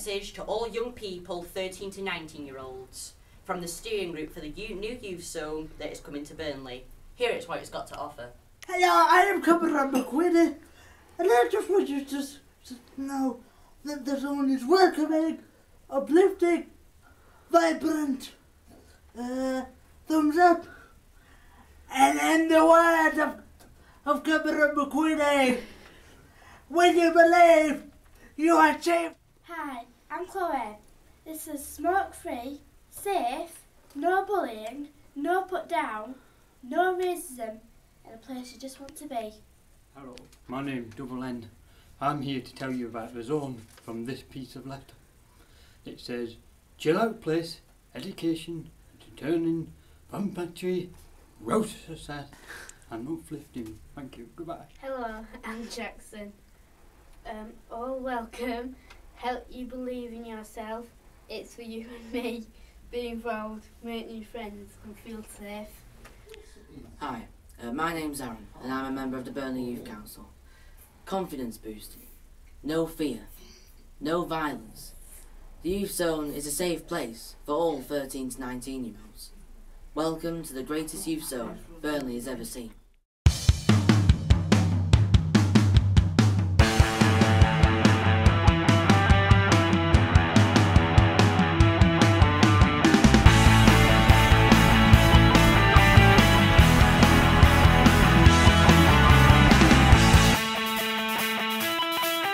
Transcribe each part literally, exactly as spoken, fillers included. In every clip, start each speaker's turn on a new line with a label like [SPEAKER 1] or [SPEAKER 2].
[SPEAKER 1] message to all young people, thirteen to nineteen year olds, from the steering group for the new youth zone that is coming to Burnley. Here it's what it's got to offer.
[SPEAKER 2] Hello, I am Cameron McQueenie, and I just want you to, to know that the zone is welcoming, uplifting, vibrant, uh, thumbs up, and in the words of, of Cameron McQueenie, when you believe, you achieve.
[SPEAKER 3] Hi, I'm Chloe. This is smoke-free, safe, no bullying, no put down, no racism, and a place you just want to be.
[SPEAKER 4] Hello, my name's Double N. I'm here to tell you about the zone from this piece of letter. It says, chill out place, education, entertaining, fun factory, roast society, and uplifting. Thank you, goodbye.
[SPEAKER 5] Hello, I'm Jackson. Um, all welcome. Help you believe in yourself. It's for you and me. Be involved, make new friends, and feel safe.
[SPEAKER 6] Hi, uh, my name's Aaron, and I'm a member of the Burnley Youth Council. Confidence boosting, no fear, no violence. The youth zone is a safe place for all thirteen to nineteen year olds. Welcome to the greatest youth zone Burnley has ever seen.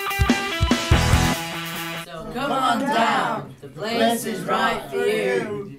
[SPEAKER 1] Come on down, the place is right for you.